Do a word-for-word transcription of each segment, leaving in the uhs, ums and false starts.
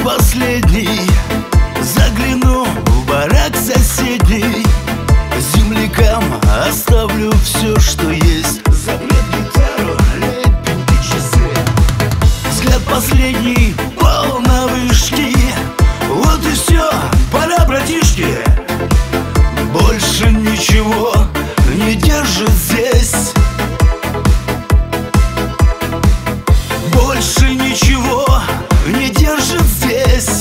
последний загляну в барак соседний. Землякам оставлю все, что есть. Запрет гитару, лепим и часы. Взгляд последний пал на вышки. Вот и все, пора, братишки. Больше ничего не держит здесь. Больше ничего не держит здесь.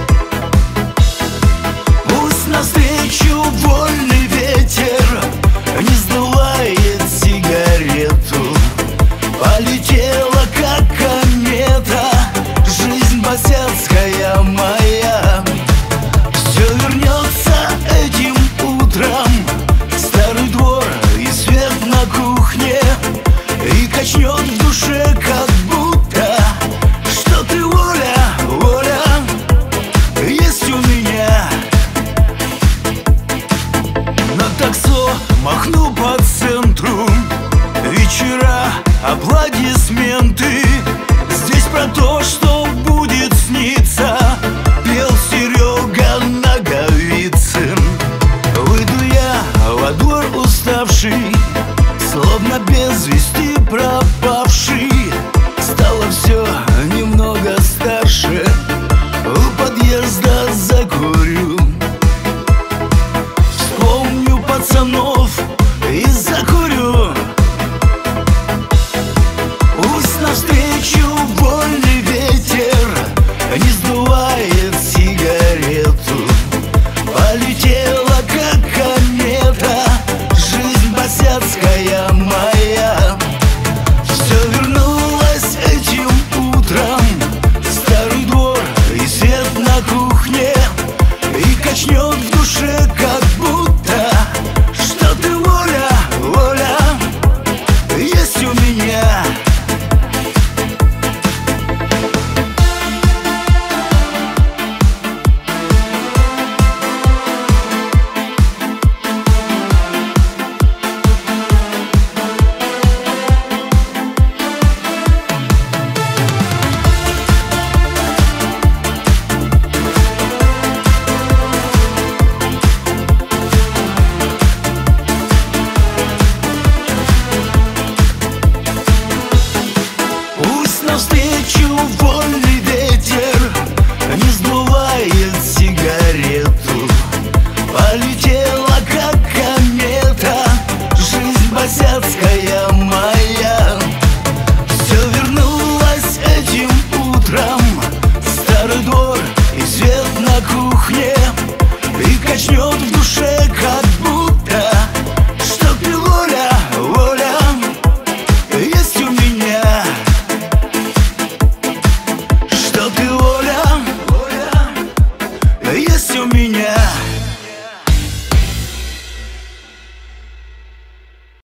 Пусть навстречу вольный ветер не сдувает сигарету. Полетела как комета жизнь босяцкая моя. Все вернется этим утром. Старый двор и свет на кухне. И качнет в душе, как будто что ты воля, воля есть у меня. На таксо махну по центру. Вечера, аплодисменты. Здесь про то, что будет сниться, пел Серега Наговицын. Выйду я во двор уставший, словно без вести пропавший. Стало все немного старше. У подъезда закурю. Вспомню пацанов и закурю. Пусть навстречу вольный ветер не сдувает сигарету. Полетела как комета жизнь босяцкая моя. Все вернулось этим утром. Старый двор и свет на кухне. И качнет в душе, как будто что ты воля, воля есть у меня. Навстречу